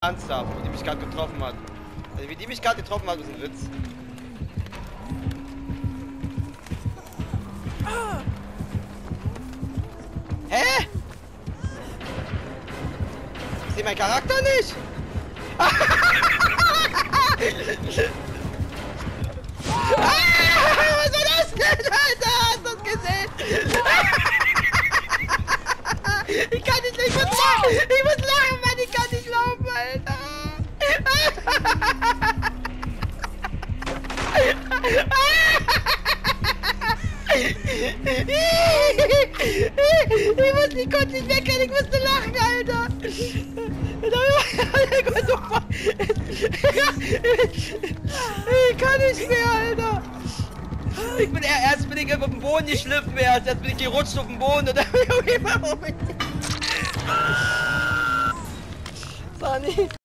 Ernsthaft, wie die mich gerade getroffen hat. Also wie die mich gerade getroffen hat, ist ein Witz. Hä? Ich sehe meinen Charakter nicht. Was war das denn, Alter? Hast du das gesehen? Ich kann nicht, ich muss lachen! Ich muss lachen, Mann, ich kann nicht laufen, Alter! Ich konnte nicht wegrennen, ich musste lachen, Alter! Ich kann nicht mehr, Alter! Erst bin ich auf den Boden geschliffen, erst bin ich gerutscht auf den Boden und dann bin ich Sunny.